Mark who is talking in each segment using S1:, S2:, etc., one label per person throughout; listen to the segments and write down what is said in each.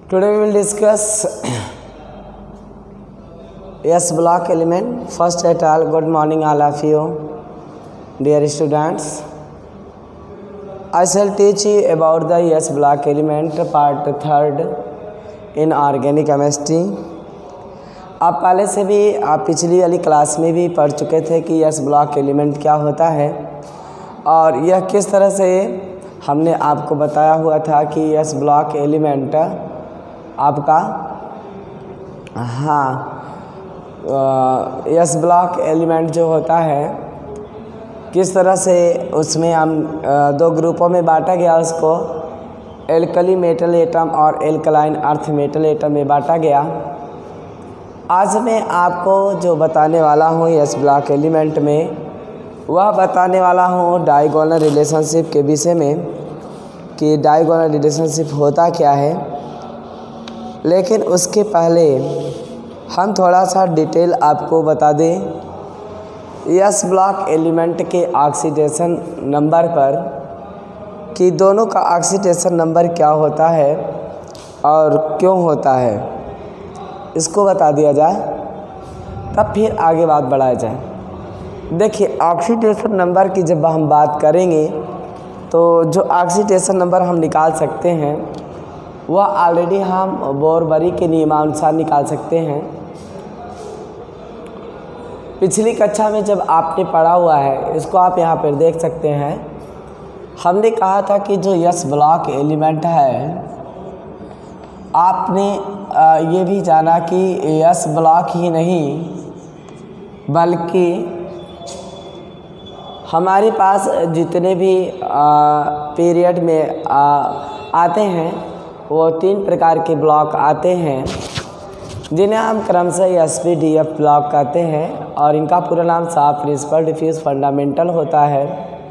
S1: Today we will discuss S block element. First at all, good morning all of you, dear students. I shall teach you about the S block element part 3rd in organic chemistry. आप पहले से भी आप पिछली वाली class में भी पढ़ चुके थे कि S ब्लॉक एलिमेंट क्या होता है और यह किस तरह से हमने आपको बताया हुआ था कि S ब्लॉक एलिमेंट आपका S ब्लॉक एलिमेंट जो होता है किस तरह से उसमें हम दो ग्रुपों में बांटा गया, उसको एल्कली मेटल एटम और एल्कलाइन अर्थ मेटल एटम में बांटा गया। आज मैं आपको जो बताने वाला हूँ S ब्लॉक एलिमेंट में, वह बताने वाला हूँ डायगोनल रिलेशनशिप के विषय में कि डायगोनल रिलेशनशिप होता क्या है। लेकिन उसके पहले हम थोड़ा सा डिटेल आपको बता दें S ब्लॉक एलिमेंट के ऑक्सीडेशन नंबर पर कि दोनों का ऑक्सीडेशन नंबर क्या होता है और क्यों होता है, इसको बता दिया जाए तब फिर आगे बात बढ़ाया जाए। देखिए, ऑक्सीडेशन नंबर की जब हम बात करेंगे तो जो ऑक्सीडेशन नंबर हम निकाल सकते हैं वह ऑलरेडी हम बोरबरी के नियमानुसार निकाल सकते हैं। पिछली कक्षा में जब आपने पढ़ा हुआ है, इसको आप यहाँ पर देख सकते हैं। हमने कहा था कि जो S ब्लॉक एलिमेंट है, आपने ये भी जाना कि S ब्लॉक ही नहीं बल्कि हमारे पास जितने भी पीरियड में आते हैं वो 3 प्रकार के ब्लॉक आते हैं जिन्हें हम क्रमशः SPDF ब्लॉक कहते हैं और इनका पूरा नाम साफ प्रिंसिपल डिफ्यूज फंडामेंटल होता है।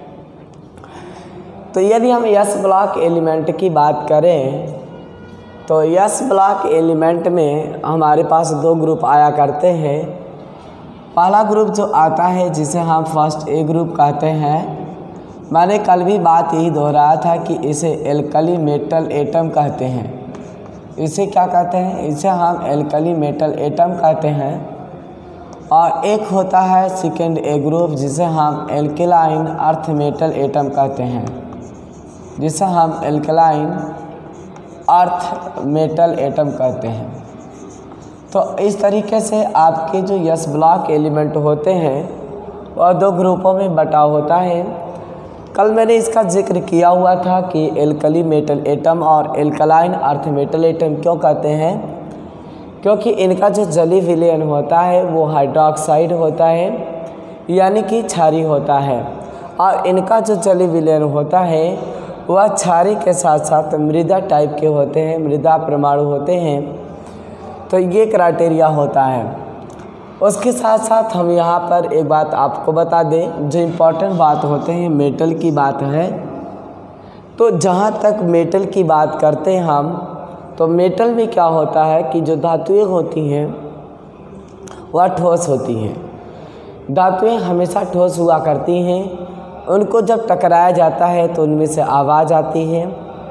S1: तो यदि हम S ब्लॉक एलिमेंट की बात करें तो S ब्लॉक एलिमेंट में हमारे पास 2 ग्रुप आया करते हैं। पहला ग्रुप जो आता है जिसे हम फर्स्ट A ग्रुप कहते हैं, मैंने कल भी बात यही दोहराया था कि इसे एल्कली मेटल एटम कहते हैं। इसे क्या कहते हैं? इसे हम एल्कली मेटल एटम कहते हैं। और एक होता है सेकेंड A ग्रुप जिसे हम एल्कलाइन अर्थ मेटल एटम कहते हैं, जिसे हम एल्कलाइन अर्थ मेटल एटम कहते हैं। तो इस तरीके से आपके जो S ब्लॉक एलिमेंट होते हैं वह 2 ग्रुपों में बटा होता है। कल मैंने इसका जिक्र किया हुआ था कि एल्कली मेटल एटम और एल्कलाइन अर्थ मेटल एटम क्यों कहते हैं, क्योंकि इनका जो जली विलयन होता है वो हाइड्रोक्साइड होता है, यानी कि क्षारीय होता है। और इनका जो जली विलयन होता है वह क्षारीय के साथ साथ मृदा टाइप के होते हैं, मृदा परमाणु होते हैं। तो ये क्राइटेरिया होता है। उसके साथ साथ हम यहाँ पर एक बात आपको बता दें, जो इम्पोर्टेंट बात होते हैं मेटल की बात है। तो जहाँ तक मेटल की बात करते हैं हम, तो मेटल में क्या होता है कि जो धातुएं होती हैं वह ठोस होती हैं। धातुएं हमेशा ठोस हुआ करती हैं। उनको जब टकराया जाता है तो उनमें से आवाज़ आती है।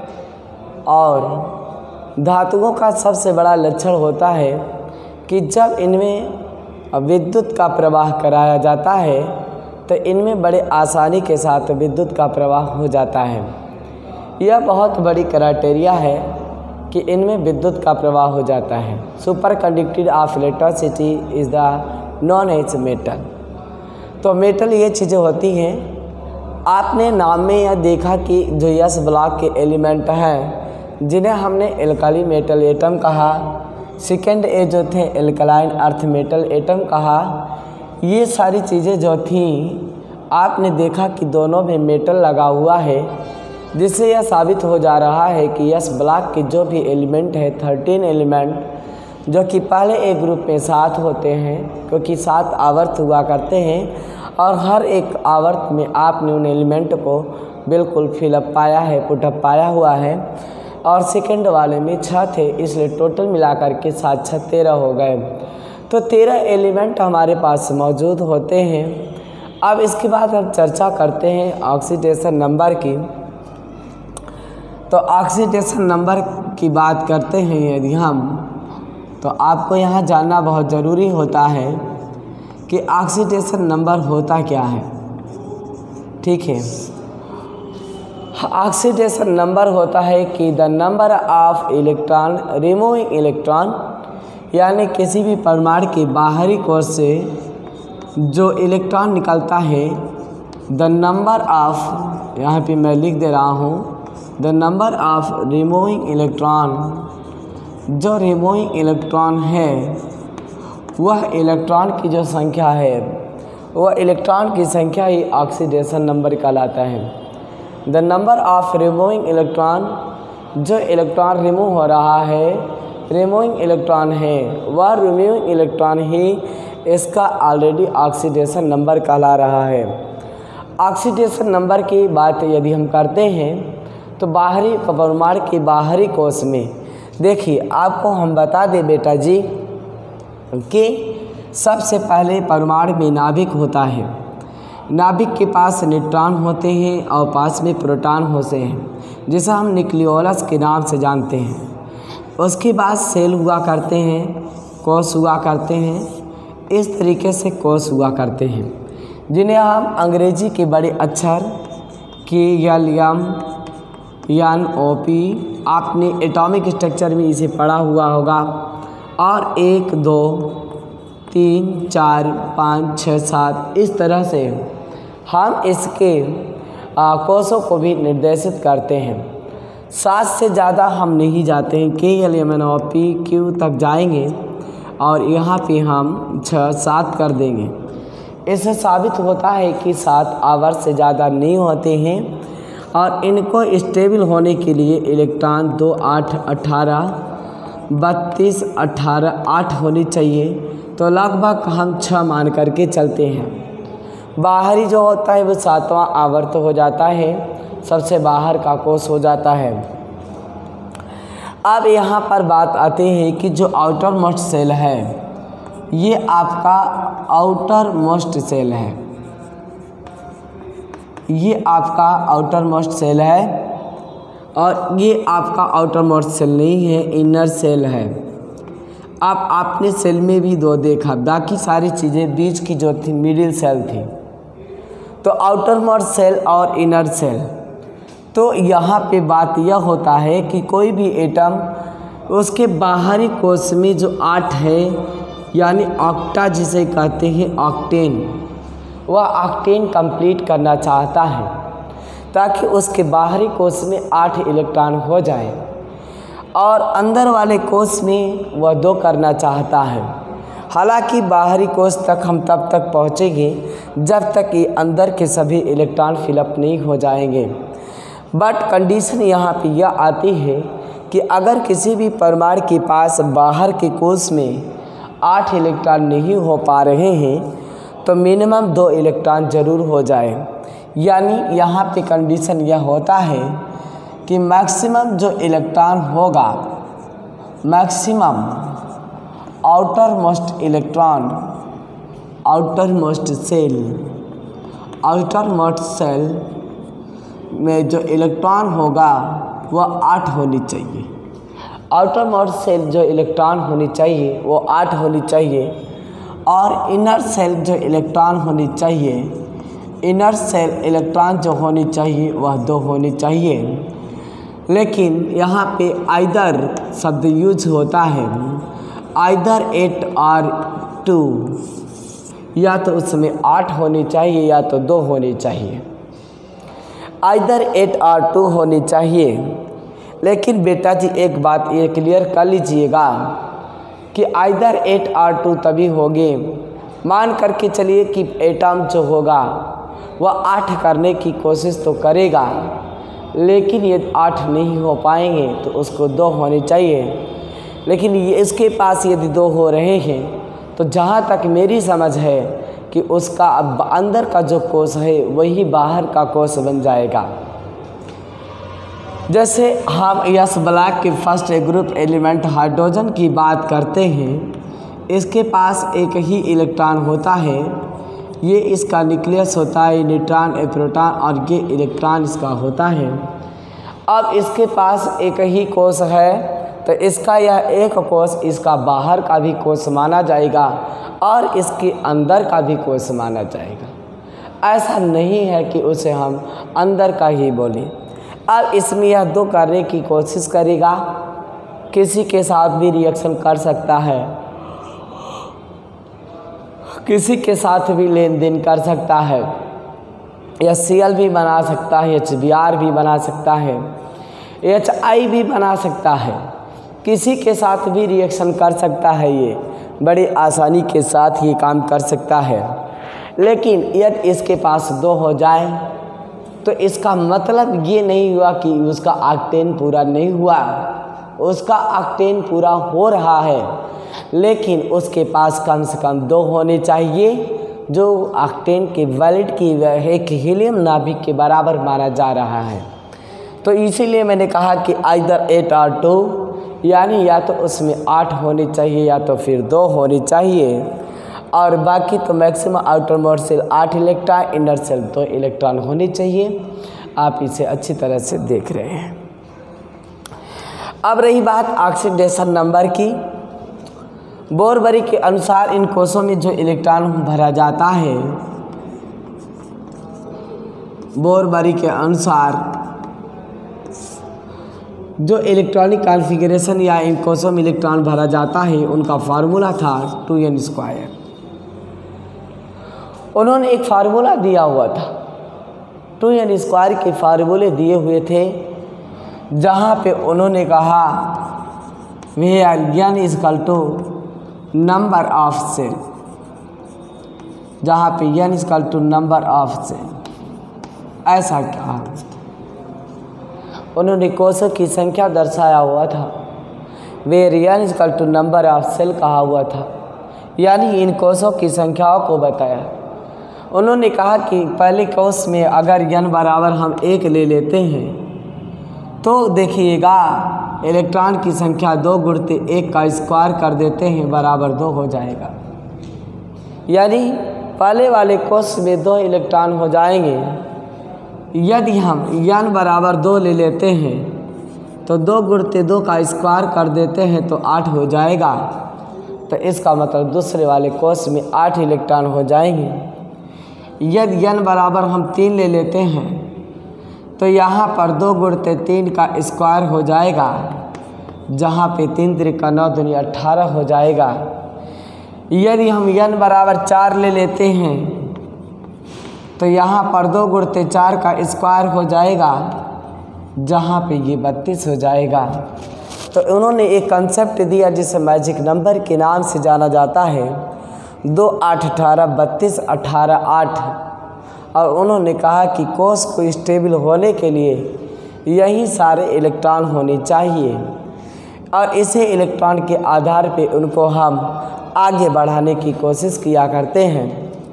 S1: और धातुओं का सबसे बड़ा लक्षण होता है कि जब इनमें विद्युत का प्रवाह कराया जाता है तो इनमें बड़े आसानी के साथ विद्युत का प्रवाह हो जाता है। यह बहुत बड़ी क्राइटेरिया है कि इनमें विद्युत का प्रवाह हो जाता है। Super conductivity of electricity is the non edge metal. तो मेटल ये चीज़ें होती हैं। आपने नाम में यह देखा कि जो S ब्लॉक के एलिमेंट हैं जिन्हें हमने एल्कली मेटल एटम कहा, सेकेंड A जो थे एल्कलाइन अर्थ मेटल एटम कहा, ये सारी चीज़ें जो थी आपने देखा कि दोनों में मेटल लगा हुआ है, जिससे यह साबित हो जा रहा है कि S ब्लॉक के जो भी एलिमेंट है 13 एलिमेंट जो कि पहले A ग्रुप में 7 होते हैं, क्योंकि 7 आवर्त हुआ करते हैं और हर एक आवर्त में आपने उन एलिमेंट को बिल्कुल फिलअप पाया है, पुटअप पाया हुआ है। और सेकंड वाले में 6 थे, इसलिए टोटल मिलाकर के 7 6 13 हो गए। तो 13 एलिमेंट हमारे पास मौजूद होते हैं। अब इसके बाद हम चर्चा करते हैं ऑक्सीडेशन नंबर की। तो ऑक्सीडेशन नंबर की बात करते हैं यदि हम, तो आपको यहाँ जानना बहुत ज़रूरी होता है कि ऑक्सीडेशन नंबर होता क्या है। ठीक है, ऑक्सीडेशन नंबर होता है कि the number of electron removing electron, यानी किसी भी परमाणु के बाहरी कोश से जो इलेक्ट्रॉन निकलता है, द नंबर ऑफ, यहाँ पे मैं लिख दे रहा हूँ, the number of removing electron, जो रिमूविंग इलेक्ट्रॉन है वह इलेक्ट्रॉन की जो संख्या है, वह इलेक्ट्रॉन की संख्या ही ऑक्सीडेशन नंबर कहलाता है। The number of removing electron, जो इलेक्ट्रॉन रिमूव हो रहा है, रिमूविंग इलेक्ट्रॉन है, वह रिमूविंग इलेक्ट्रॉन ही इसका ऑलरेडी ऑक्सीडेशन नंबर कहला रहा है। ऑक्सीडेशन नंबर की बात यदि हम करते हैं तो बाहरी परमाणु के बाहरी कोश में, देखिए आपको हम बता दें बेटा जी कि सबसे पहले परमाणु में नाभिक होता है। नाभिक के पास न्यूट्रॉन होते हैं और पास में प्रोटॉन होते हैं, जिसे हम न्यूक्लियोलस के नाम से जानते हैं। उसके बाद सेल हुआ करते हैं, कोश हुआ करते हैं, इस तरीके से कोश हुआ करते हैं, जिन्हें हम अंग्रेजी के बड़े अक्षर KLM NOP, आपने एटॉमिक स्ट्रक्चर में इसे पढ़ा हुआ होगा, और 1 2 3 4 5 6 7 इस तरह से हम इसके कोशों को भी निर्देशित करते हैं। 7 से ज़्यादा हम नहीं जाते हैं, KLM NOP Q तक जाएंगे और यहाँ पे हम 6 7 कर देंगे। इससे साबित होता है कि 7 आवर्त से ज़्यादा नहीं होते हैं, और इनको स्टेबल होने के लिए इलेक्ट्रॉन 2 8 18 32 18 8 होनी चाहिए, तो लगभग हम 6 मान करके चलते हैं। बाहरी जो होता है वो 7वां आवर्त हो जाता है, सबसे बाहर का कोश हो जाता है। अब यहाँ पर बात आती है कि जो आउटर मोस्ट सेल है, ये आपका आउटर मोस्ट सेल है, ये आपका आउटर मोस्ट सेल है, और ये आपका आउटर मोस्ट सेल नहीं है, इनर सेल है। अब आपने सेल में भी 2 देखा, बाकी सारी चीज़ें बीच की जो थी मिडिल सेल थी। तो आउटर मोस्ट सेल और इनर सेल, तो यहाँ पे बात यह होता है कि कोई भी एटम उसके बाहरी कोश में जो 8 है, यानी ऑक्टा जिसे कहते हैं ऑक्टेन, वह ऑक्टेन कंप्लीट करना चाहता है ताकि उसके बाहरी कोश में 8 इलेक्ट्रॉन हो जाए, और अंदर वाले कोश में वह 2 करना चाहता है। हालांकि बाहरी कोश तक हम तब तक पहुँचेंगे जब तक ये अंदर के सभी इलेक्ट्रॉन फिलअप नहीं हो जाएंगे। बट कंडीशन यहाँ पे यह आती है कि अगर किसी भी परमाणु के पास बाहर के कोश में 8 इलेक्ट्रॉन नहीं हो पा रहे हैं, तो मिनिमम 2 इलेक्ट्रॉन ज़रूर हो जाए। यानी यहाँ पे कंडीशन यह होता है कि मैक्सिमम जो इलेक्ट्रॉन होगा, maximum outermost electron, outermost cell, outermost cell में जो इलेक्ट्रॉन होगा वह 8 होनी चाहिए। आउटर मोस्ट सेल जो इलेक्ट्रॉन होनी चाहिए वो 8 होनी चाहिए, और इनर सेल जो इलेक्ट्रॉन होनी चाहिए, इनर सेल इलेक्ट्रॉन जो होनी चाहिए वह 2 होनी चाहिए। लेकिन यहाँ पे आइदर शब्द यूज होता है, आइदर 8 और 2, या तो उसमें 8 होनी चाहिए या तो 2 होनी चाहिए, आइदर 8 और 2 होनी चाहिए। लेकिन बेटा जी एक बात ये क्लियर कर लीजिएगा कि आइदर 8 और 2 तभी होंगे, मान करके चलिए कि एटम जो होगा वह 8 करने की कोशिश तो करेगा, लेकिन ये 8 नहीं हो पाएंगे तो उसको 2 होने चाहिए। लेकिन ये इसके पास यदि 2 हो रहे हैं तो जहाँ तक मेरी समझ है कि उसका अब अंदर का जो कोश है वही बाहर का कोश बन जाएगा। जैसे हम यस ब्लॉक के फर्स्ट ग्रुप एलिमेंट हाइड्रोजन की बात करते हैं, इसके पास एक ही इलेक्ट्रॉन होता है, ये इसका न्यूक्लियस होता है, न्यूट्रॉन ए प्रोटॉन, और ये इलेक्ट्रॉन इसका होता है। अब इसके पास एक ही कोश है तो इसका यह एक कोश इसका बाहर का भी कोश माना जाएगा और इसके अंदर का भी कोश माना जाएगा। ऐसा नहीं है कि उसे हम अंदर का ही बोलें। अब इसमें यह दो करने की कोशिश करेगा, किसी के साथ भी रिएक्शन कर सकता है, किसी के साथ भी लेन देन कर सकता है, HCl भी बना सकता है, HBr भी बना सकता है, HI भी बना सकता है, किसी के साथ भी रिएक्शन कर सकता है। ये बड़ी आसानी के साथ ये काम कर सकता है। लेकिन यदि इसके पास दो हो जाए तो इसका मतलब ये नहीं हुआ कि उसका ऑक्टेन पूरा नहीं हुआ, उसका ऑक्टेन पूरा हो रहा है, लेकिन उसके पास कम से कम दो होने चाहिए जो ऑक्टेन के वैलिड की एक हीलियम नाभिक के बराबर माना जा रहा है। तो इसीलिए मैंने कहा कि आइदर 8 और 2, यानी या तो उसमें 8 होनी चाहिए या तो फिर 2 होनी चाहिए, और बाकी तो maximum outer more cell 8 electron, inner cell 2 electron होनी चाहिए। आप इसे अच्छी तरह से देख रहे हैं। अब रही बात ऑक्सीडेशन नंबर की। बोरबरी के अनुसार इन कोशों में जो इलेक्ट्रॉन भरा जाता है, बोरबरी के अनुसार जो इलेक्ट्रॉनिक कॉन्फ़िगरेशन या इन कोशों में इलेक्ट्रॉन भरा जाता है उनका फार्मूला था 2n²। उन्होंने एक फार्मूला दिया हुआ था, 2n² के फार्मूले दिए हुए थे, जहाँ पे उन्होंने कहा where n equal to number of cell, जहाँ पे n equal to number of cell, ऐसा कहा। उन्होंने कोशों की संख्या दर्शाया हुआ था, where n equal to number of cell कहा हुआ था, यानी इन कोशों की संख्याओं को बताया। उन्होंने कहा कि पहले कोश में अगर n बराबर हम 1 ले लेते हैं तो देखिएगा इलेक्ट्रॉन की संख्या 2 गुणित 1 का स्क्वायर कर देते हैं बराबर 2 हो जाएगा, यानी पहले वाले कोश में 2 इलेक्ट्रॉन हो जाएंगे। यदि हम n बराबर 2 ले लेते हैं तो 2 गुणित 2 का स्क्वायर कर देते हैं तो 8 हो जाएगा। तो इसका मतलब दूसरे वाले कोश में 8 इलेक्ट्रॉन हो जाएंगे। यदि n बराबर हम 3 ले लेते हैं तो यहाँ पर 2 गुणित 3 का स्क्वायर हो जाएगा, जहाँ पे 3 त्रिका 9 दूनी 18 हो जाएगा। यदि हम n बराबर 4 ले लेते हैं तो यहाँ पर 2 गुणित 4 का स्क्वायर हो जाएगा, जहाँ पे ये 32 हो जाएगा। तो उन्होंने एक कंसेप्ट दिया जिसे मैजिक नंबर के नाम से जाना जाता है, 2 8 18 32 18 8। और उन्होंने कहा कि कोश को स्टेबल होने के लिए यही सारे इलेक्ट्रॉन होने चाहिए, और इसे इलेक्ट्रॉन के आधार पे उनको हम आगे बढ़ाने की कोशिश किया करते हैं।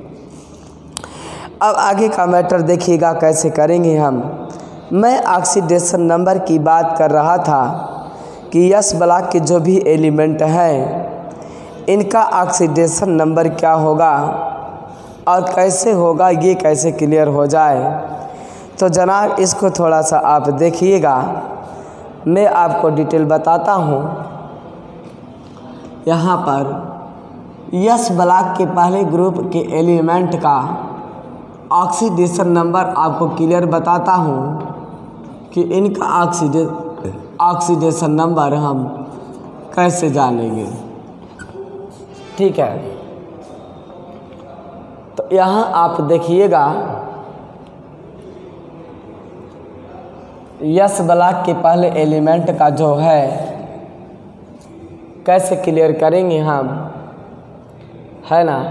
S1: अब आगे का मैटर देखिएगा कैसे करेंगे हम। मैं ऑक्सीडेशन नंबर की बात कर रहा था कि यस ब्लॉक के जो भी एलिमेंट हैं इनका ऑक्सीडेशन नंबर क्या होगा और कैसे होगा, ये कैसे क्लियर हो जाए। तो जनाब इसको थोड़ा सा आप देखिएगा, मैं आपको डिटेल बताता हूँ। यहाँ पर यस ब्लॉक के पहले ग्रुप के एलिमेंट का ऑक्सीडेशन नंबर आपको क्लियर बताता हूँ कि इनका ऑक्सीडेशन नंबर हम कैसे जानेंगे। ठीक है, तो यहाँ आप देखिएगा यस ब्लॉक के पहले एलिमेंट का जो है कैसे क्लियर करेंगे हम, है ना।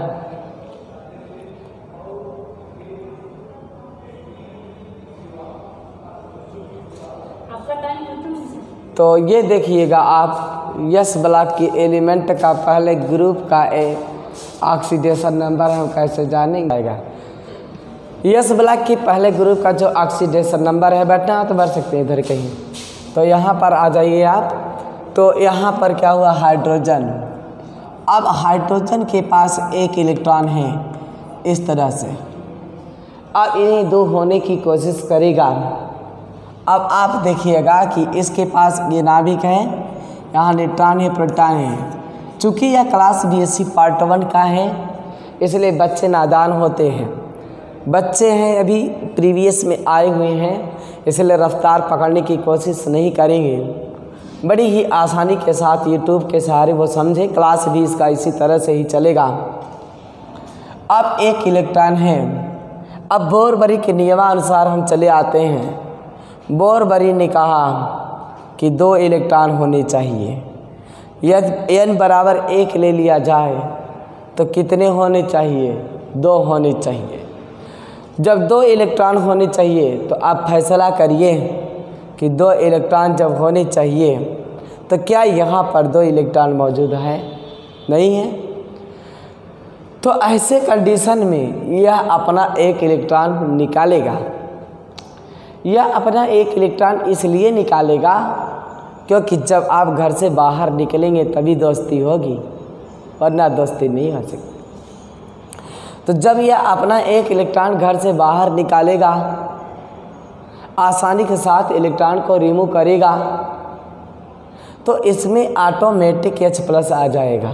S1: तो ये देखिएगा आप यस ब्लॉक की एलिमेंट का पहले ग्रुप का ऑक्सीडेशन नंबर हम कैसे जानेंगे। यस ब्लॉक की पहले ग्रुप का जो ऑक्सीडेशन नंबर है, बैठना है तो बैठ सकते हैं इधर कहीं। तो यहाँ पर आ जाइए आप। तो यहाँ पर क्या हुआ, हाइड्रोजन। अब हाइड्रोजन के पास 1 इलेक्ट्रॉन है इस तरह से, अब इन्हें 2 होने की कोशिश करेगा। अब आप देखिएगा कि इसके पास ये नाभिक है, यहाँ न्यूट्रॉन है, प्रोटॉन है। चूँकि यह क्लास बीएससी पार्ट 1 का है, इसलिए बच्चे नादान होते हैं, बच्चे हैं अभी प्रीवियस में आए हुए हैं, इसलिए रफ्तार पकड़ने की कोशिश नहीं करेंगे। बड़ी ही आसानी के साथ यूट्यूब के सहारे वो समझे, क्लास भी इसका इसी तरह से ही चलेगा। अब एक इलेक्ट्रॉन है। अब बोरबरी के नियमानुसार हम चले आते हैं। बोरबरी ने कहा कि 2 इलेक्ट्रॉन होने चाहिए। यदि n बराबर 1 ले लिया जाए तो कितने होने चाहिए? 2 होने चाहिए। जब 2 इलेक्ट्रॉन होने चाहिए तो आप फैसला करिए कि 2 इलेक्ट्रॉन जब होने चाहिए तो क्या यहाँ पर 2 इलेक्ट्रॉन मौजूद है? नहीं है। तो ऐसे कंडीशन में यह अपना 1 इलेक्ट्रॉन निकालेगा। यह अपना 1 इलेक्ट्रॉन इसलिए निकालेगा क्योंकि जब आप घर से बाहर निकलेंगे तभी दोस्ती होगी, वरना दोस्ती नहीं हो सकती। तो जब यह अपना 1 इलेक्ट्रॉन घर से बाहर निकालेगा, आसानी के साथ इलेक्ट्रॉन को रिमूव करेगा, तो इसमें ऑटोमेटिक H+ आ जाएगा,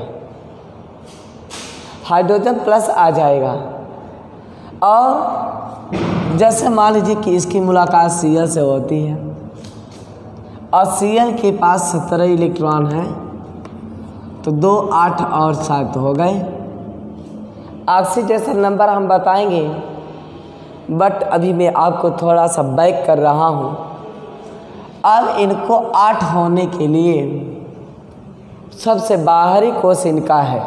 S1: हाइड्रोजन प्लस आ जाएगा। और जैसे मान लीजिए कि इसकी मुलाकात Cl से होती है और Cl के पास 17 इलेक्ट्रॉन है, तो 2, 8 और 7 हो गए। ऑक्सीडेशन नंबर हम बताएंगे, बट अभी मैं आपको थोड़ा सा बैक कर रहा हूँ। अब इनको 8 होने के लिए सबसे बाहरी कोश इनका है।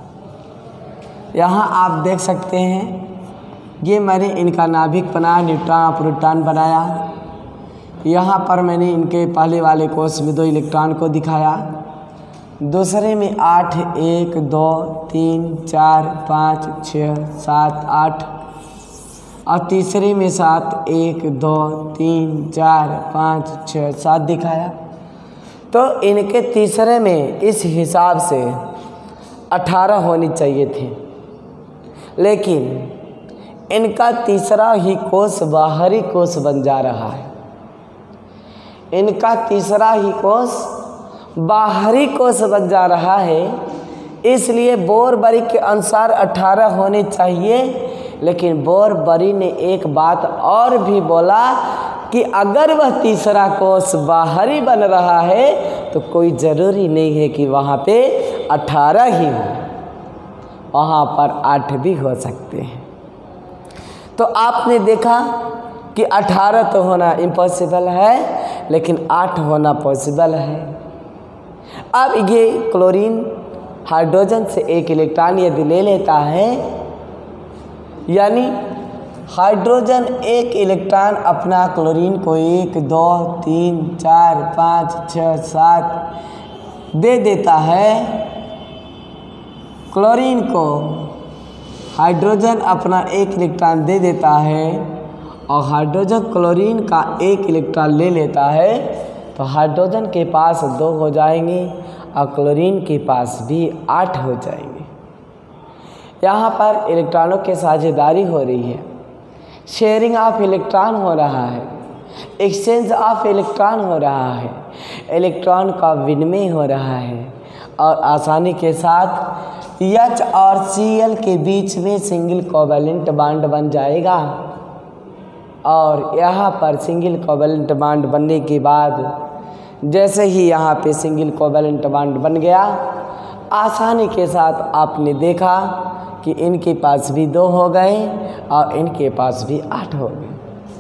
S1: यहाँ आप देख सकते हैं, ये मैंने इनका नाभिक बनाया, न्यूट्रॉन प्रोटॉन बनाया। यहाँ पर मैंने इनके पहले वाले कोश में 2 इलेक्ट्रॉन को दिखाया, दूसरे में 8, 1, 2, 3, 4, 5, 6, 7, 8 और तीसरे में 7, 1, 2, 3, 4, 5, 6, 7 दिखाया। तो इनके तीसरे में इस हिसाब से 18 होनी चाहिए थे, लेकिन इनका तीसरा ही कोश बाहरी कोश बन जा रहा है। इनका तीसरा ही कोश बाहरी कोश बन जा रहा है, इसलिए बोरबरी के अनुसार 18 होने चाहिए। लेकिन बोरबरी ने एक बात और भी बोला कि अगर वह तीसरा कोश बाहरी बन रहा है तो कोई ज़रूरी नहीं है कि वहाँ पे 18 ही हो, वहाँ पर 8 भी हो सकते हैं। तो आपने देखा कि 18 तो होना इम्पॉसिबल है, लेकिन 8 होना पॉसिबल है। अब ये क्लोरीन हाइड्रोजन से 1 इलेक्ट्रॉन यदि ले लेता है, यानी हाइड्रोजन 1 इलेक्ट्रॉन अपना क्लोरीन को 1, 2, 3, 4, 5, 6, 7 दे देता है, क्लोरीन को हाइड्रोजन अपना 1 इलेक्ट्रॉन दे देता है और हाइड्रोजन क्लोरीन का 1 इलेक्ट्रॉन ले लेता है, तो हाइड्रोजन के पास 2 हो जाएंगे और क्लोरीन के पास भी 8 हो जाएंगे। यहाँ पर इलेक्ट्रॉनों की साझेदारी हो रही है, शेयरिंग ऑफ इलेक्ट्रॉन हो रहा है, एक्सचेंज ऑफ इलेक्ट्रॉन हो रहा है, इलेक्ट्रॉन का विनिमय हो रहा है और आसानी के साथ H और Cl के बीच में सिंगल कोवैलेंट बॉन्ड बन जाएगा। और यहाँ पर सिंगल कोवैलेंट बॉन्ड बनने के बाद जैसे ही यहाँ पे सिंगल कोवैलेंट बॉन्ड बन गया, आसानी के साथ आपने देखा कि इनके पास भी 2 हो गए और इनके पास भी 8 हो गए।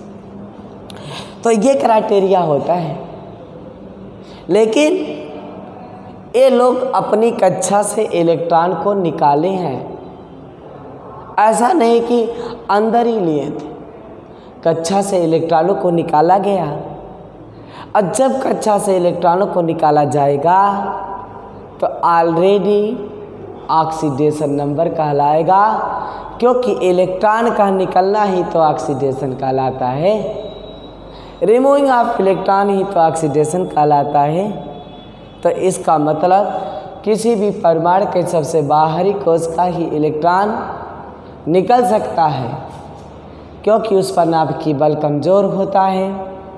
S1: तो ये क्राइटेरिया होता है। लेकिन ये लोग अपनी कक्षा से इलेक्ट्रॉन को निकाले हैं, ऐसा नहीं कि अंदर ही लिए थे। कक्षा से इलेक्ट्रॉनों को निकाला गया और जब कक्षा से इलेक्ट्रॉनों को निकाला जाएगा तो ऑलरेडी ऑक्सीडेशन नंबर कहलाएगा, क्योंकि इलेक्ट्रॉन का निकलना ही तो ऑक्सीडेशन कहलाता है, रिमूविंग ऑफ इलेक्ट्रॉन ही तो ऑक्सीडेशन कहलाता है। तो इसका मतलब किसी भी परमाणु के सबसे बाहरी कोश का ही इलेक्ट्रॉन निकल सकता है, क्योंकि उस पर नाभिकीय बल कमज़ोर होता है।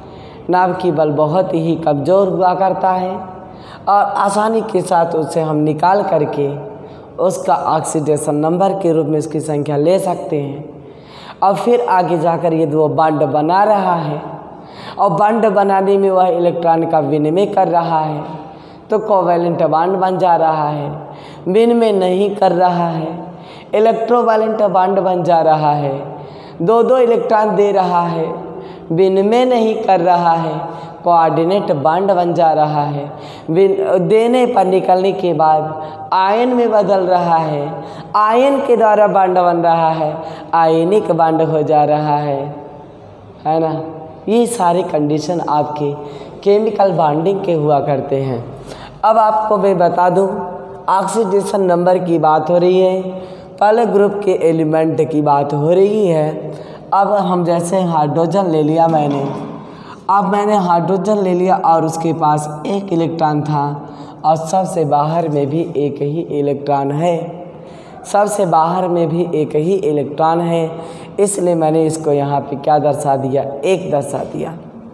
S1: नाभ की बल बहुत ही कमज़ोर हुआ करता है और आसानी के साथ उसे हम निकाल करके उसका ऑक्सीडेशन नंबर के रूप में इसकी संख्या ले सकते हैं। और फिर आगे जाकर यदि वो बॉन्ड बना रहा है और बॉन्ड बनाने में वह इलेक्ट्रॉन का विनिमय कर रहा है तो कोवैलेंट बॉन्ड बन जा रहा है। विनिमय नहीं कर रहा है, इलेक्ट्रोवैलेंट बॉन्ड बन जा रहा है। दो दो इलेक्ट्रॉन दे रहा है, विनिमय नहीं कर रहा है, कोऑर्डिनेट बॉन्ड बन जा रहा है। देने पर निकलने के बाद आयन में बदल रहा है, आयन के द्वारा बॉन्ड बन रहा है, आयनिक बॉन्ड हो जा रहा है ना। ये सारे कंडीशन आपके केमिकल बॉन्डिंग के हुआ करते हैं। अब आपको मैं बता दूं, ऑक्सीडेशन नंबर की बात हो रही है, पहले ग्रुप के एलिमेंट की बात हो रही है। अब हम जैसे हाइड्रोजन ले लिया मैंने, अब मैंने हाइड्रोजन ले लिया और उसके पास एक इलेक्ट्रॉन था और सबसे बाहर में भी एक ही इलेक्ट्रॉन है, सबसे बाहर में भी एक ही इलेक्ट्रॉन है, इसलिए मैंने इसको यहाँ पे क्या दर्शा दिया, एक दर्शा दिया।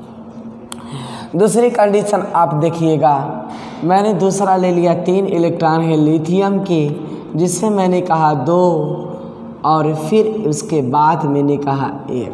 S1: दूसरी कंडीशन आप देखिएगा, मैंने दूसरा ले लिया 3 इलेक्ट्रॉन है लिथियम के, जिससे मैंने कहा 2 और फिर उसके बाद मैंने कहा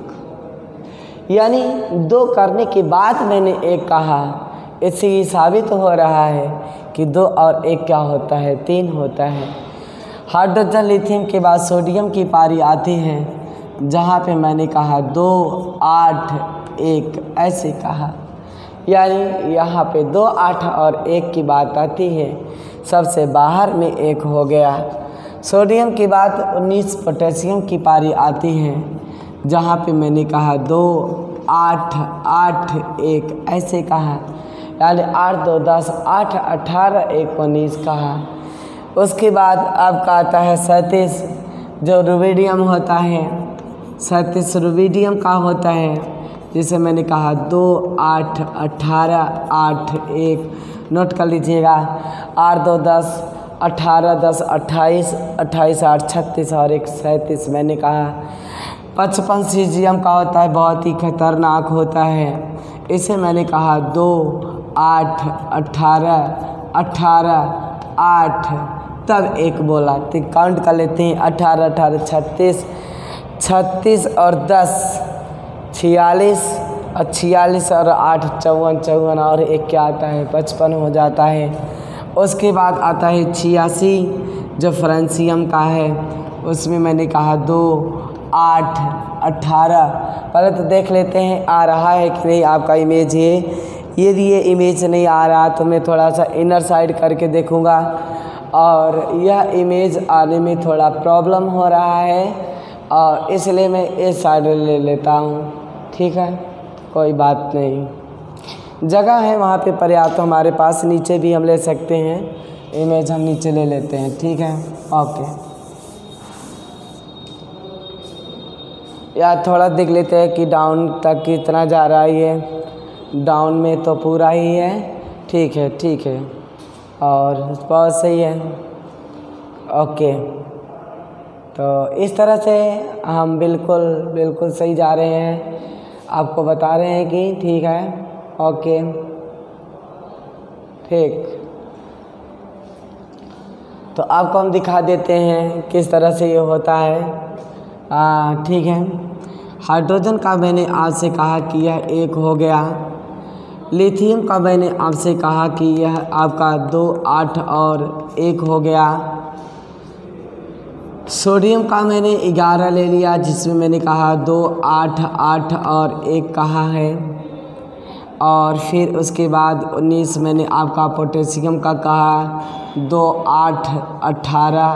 S1: 1, यानी 2 करने के बाद मैंने 1 कहा। इससे ये साबित हो रहा है कि 2 और 1 क्या होता है, 3 होता है। हाइड्रोजन लिथियम के बाद सोडियम की पारी आती है, जहाँ पे मैंने कहा 2 8 1 ऐसे कहा, यानी यहाँ पे 2 8 और 1 की बात आती है, सबसे बाहर में 1 हो गया। सोडियम की बात 19 पोटेशियम की पारी आती है, जहाँ पे मैंने कहा 2 8 8 1 ऐसे कहा, यानी 8 2 10 8 18 1 19 कहा। उसके बाद आपका आता है 37, जो रुबिडियम होता है, 37 रुबिडियम का होता है, जिसे मैंने कहा 2 8 18 8 1, नोट कर लीजिएगा। 8 2 10 18 10 28 28 8 36 और 1 37 मैंने कहा। 55 सीजियम का होता है, बहुत ही खतरनाक होता है, इसे मैंने कहा 2 8 18 18 8, तब 1 बोला। तो काउंट कर लेते हैं, 18 18 36 36 और 10 46 और 46 और 8 54 54 और 1 क्या आता है, 55 हो जाता है। उसके बाद आता है 86, जो फ्रांसियम का है, उसमें मैंने कहा 2 8 18। पहले तो देख लेते हैं आ रहा है कि नहीं आपका इमेज है। यदि ये इमेज नहीं आ रहा तो मैं थोड़ा सा इनर साइड करके देखूँगा, और यह इमेज आने में थोड़ा प्रॉब्लम हो रहा है और इसलिए मैं इस साइड ले लेता हूँ। ठीक है, कोई बात नहीं, जगह है वहाँ पे पर्याप्त तो हमारे पास, नीचे भी हम ले सकते हैं, इमेज हम नीचे ले लेते हैं। ठीक है, ओके, या थोड़ा देख लेते हैं कि डाउन तक कितना जा रहा है। ये डाउन में तो पूरा ही है, ठीक है ठीक है, और बहुत सही है, ओके। तो इस तरह से हम बिल्कुल सही जा रहे हैं, आपको बता रहे हैं कि ठीक है, ओके ठीक। तो आपको हम दिखा देते हैं किस तरह से ये होता है। ठीक है, हाइड्रोजन का मैंने आपसे कहा कि यह 1 हो गया। लिथियम का मैंने आपसे कहा कि यह आपका 2 8 और 1 हो गया। सोडियम का मैंने 11 ले लिया, जिसमें मैंने कहा 2 8 8 और 1 कहा है। और फिर उसके बाद 19 मैंने आपका पोटेशियम का कहा, 2 8 18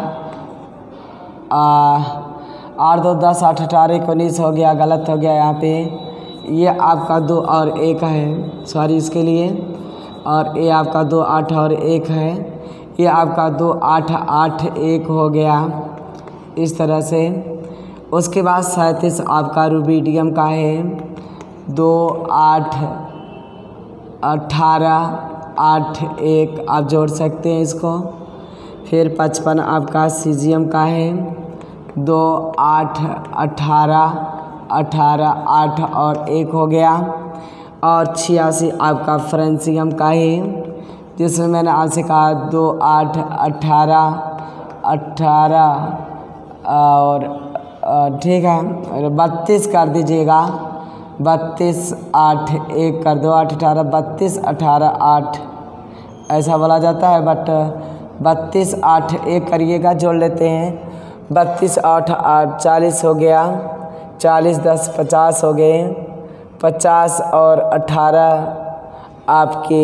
S1: 8 2 10 8 18 19 हो गया, गलत हो गया यहाँ पे। ये आपका 2 और 1 है, सॉरी इसके लिए, और ये आपका 2 8 और 1 है, ये आपका 2 8 8 1 हो गया, इस तरह से। उसके बाद 37 आपका रुबिडियम का है, 2 8 18 8 1 आप जोड़ सकते हैं इसको। फिर 55 आपका सीजियम का है, 2 8 18 18 8 और 1 हो गया। और 86 आपका फ्रेंसियम का है, जिसमें मैंने आपसे कहा 2 8 18 और ठीक है 32 कर दीजिएगा। 32 8 1 कर दो, 8 18 32 18 8 ऐसा बोला जाता है, बट 32 8 1 करिएगा, जोड़ लेते हैं। 32 8 8 40 हो गया, 40 10 50 हो गए, 50 और 18 आपके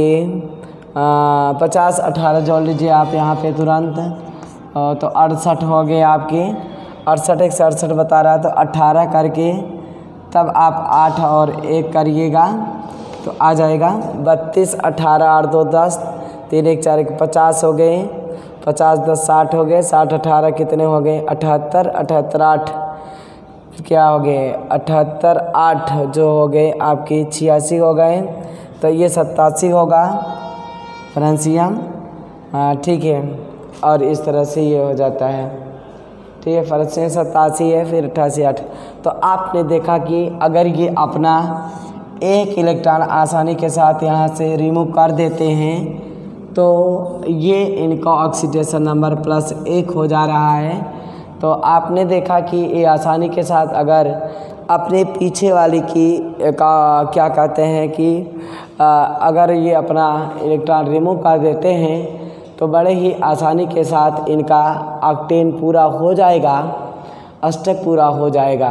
S1: 50 18 जोड़ लीजिए आप यहाँ पे तुरंत, तो 68 हो गए आपके। 68 1 68 बता रहा है, तो 18 करके तब आप 8 और 1 करिएगा तो आ जाएगा 32 18 8 2 10 3 1 4 1 50 हो गए, 50 10 60 हो गए, 60 18 कितने हो गए 78 78 8 क्या हो गए 78 8 जो हो गए आपकी 86 हो गए, तो ये 87 होगा फ्रेंसियम। ठीक है, और इस तरह से ये हो जाता है। ठीक है, फ्रेंसियम 87 है, फिर 88 8। तो आपने देखा कि अगर ये अपना एक इलेक्ट्रॉन आसानी के साथ यहाँ से रिमूव कर देते हैं तो ये इनका ऑक्सीडेशन नंबर +1 हो जा रहा है। तो आपने देखा कि ये आसानी के साथ अगर अपने पीछे वाली की का क्या कहते हैं कि अगर ये अपना इलेक्ट्रॉन रिमूव कर देते हैं तो बड़े ही आसानी के साथ इनका ऑक्टेन पूरा हो जाएगा, अष्टक पूरा हो जाएगा।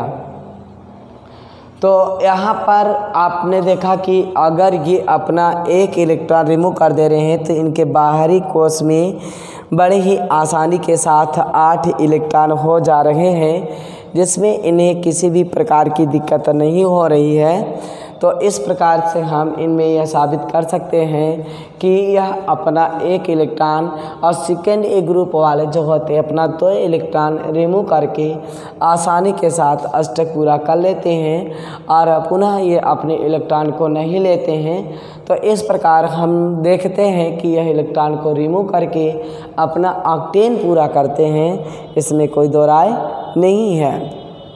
S1: तो यहाँ पर आपने देखा कि अगर ये अपना एक इलेक्ट्रॉन रिमूव कर दे रहे हैं तो इनके बाहरी कोश में बड़े ही आसानी के साथ 8 इलेक्ट्रॉन हो जा रहे हैं, जिसमें इन्हें किसी भी प्रकार की दिक्कत नहीं हो रही है। तो इस प्रकार से हम इनमें यह साबित कर सकते हैं कि यह अपना एक इलेक्ट्रॉन और सेकेंड ए ग्रुप वाले जो होते हैं अपना 2 इलेक्ट्रॉन रिमूव करके आसानी के साथ अष्टक पूरा कर लेते हैं और पुनः ये अपने इलेक्ट्रॉन को नहीं लेते हैं। तो इस प्रकार हम देखते हैं कि यह इलेक्ट्रॉन को रिमूव करके अपना ऑक्टेन पूरा करते हैं, इसमें कोई दो राय नहीं है।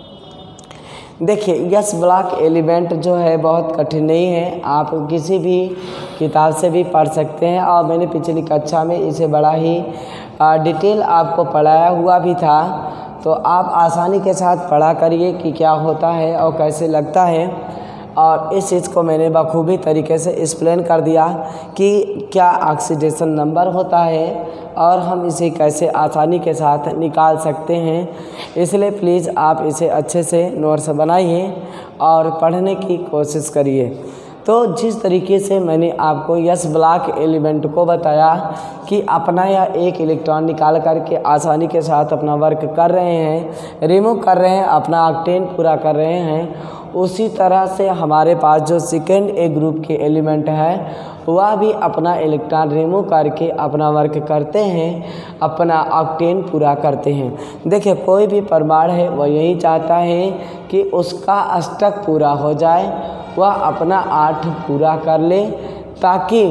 S1: देखिए, यस ब्लॉक एलिमेंट जो है बहुत कठिन नहीं है, आप किसी भी किताब से भी पढ़ सकते हैं और मैंने पिछली कक्षा में इसे बड़ा ही डिटेल आपको पढ़ाया हुआ भी था, तो आप आसानी के साथ पढ़ा करिए कि क्या होता है और कैसे लगता है। और इस चीज़ को मैंने बखूबी तरीके से एक्सप्लेन कर दिया कि क्या ऑक्सीडेशन नंबर होता है और हम इसे कैसे आसानी के साथ निकाल सकते हैं। इसलिए प्लीज़ आप इसे अच्छे से नोट्स बनाइए और पढ़ने की कोशिश करिए। तो जिस तरीके से मैंने आपको यस ब्लॉक एलिमेंट को बताया कि अपना या एक इलेक्ट्रॉन निकाल करके आसानी के साथ अपना वर्क कर रहे हैं, रिमूव कर रहे हैं, अपना ऑक्टेन पूरा कर रहे हैं, उसी तरह से हमारे पास जो सेकेंड ए ग्रुप के एलिमेंट है वह भी अपना इलेक्ट्रॉन रिमूव करके अपना वर्क करते हैं, अपना ऑक्टेन पूरा करते हैं। देखिए, कोई भी परमाणु है वह यही चाहता है कि उसका अष्टक पूरा हो जाए, वह अपना 8 पूरा कर ले ताकि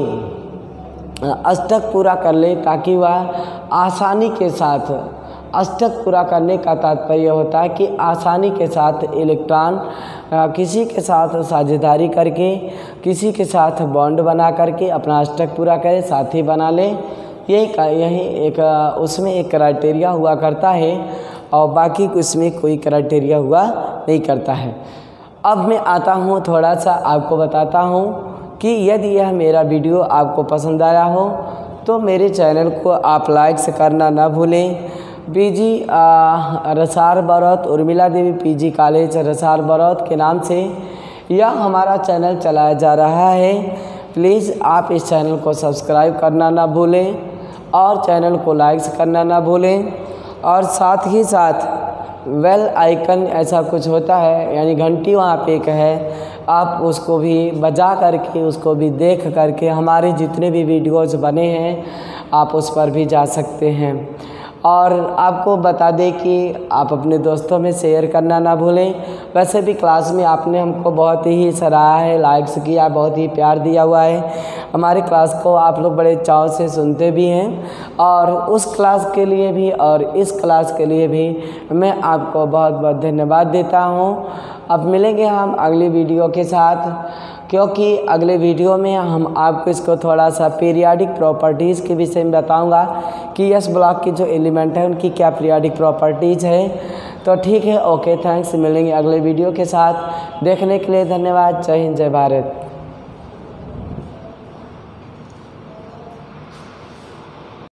S1: अष्टक पूरा कर ले ताकि वह आसानी के साथ अष्टक पूरा करने का तात्पर्य होता है कि आसानी के साथ इलेक्ट्रॉन किसी के साथ साझेदारी करके, किसी के साथ बॉन्ड बना करके अपना अष्टक पूरा करे, साथी बना ले। यही एक उसमें एक क्राइटेरिया हुआ करता है और बाकी उसमें कोई क्राइटेरिया हुआ नहीं करता है। अब मैं आता हूँ थोड़ा सा आपको बताता हूँ कि यदि यह मेरा वीडियो आपको पसंद आया हो तो मेरे चैनल को आप लाइक करना ना भूलें। PG Rasar Baraut Urmila Devi PG college Rasar Baraut के नाम से यह हमारा चैनल चलाया जा रहा है। प्लीज़ आप इस चैनल को सब्सक्राइब करना ना भूलें और चैनल को लाइक करना ना भूलें, और साथ ही साथ बेल आइकन ऐसा कुछ होता है यानी घंटी वहाँ पे एक है, आप उसको भी बजा करके उसको भी देख करके हमारे जितने भी वीडियोज़ बने हैं आप उस पर भी जा सकते हैं। और आपको बता दें कि आप अपने दोस्तों में शेयर करना ना भूलें। वैसे भी क्लास में आपने हमको बहुत ही सराहा है, लाइक्स किया, बहुत ही प्यार दिया हुआ है। हमारी क्लास को आप लोग बड़े चाव से सुनते भी हैं और उस क्लास के लिए भी और इस क्लास के लिए भी मैं आपको बहुत बहुत धन्यवाद देता हूँ। अब मिलेंगे हम अगली वीडियो के साथ। क्योंकि अगले वीडियो में हम आपको इसको थोड़ा सा पीरियाडिक प्रॉपर्टीज़ के विषय में बताऊंगा कि एस ब्लॉक की जो एलिमेंट है उनकी क्या पीरियाडिक प्रॉपर्टीज़ है। तो ठीक है, ओके, थैंक्स। मिलेंगे अगले वीडियो के साथ। देखने के लिए धन्यवाद। जय हिंद, जय भारत।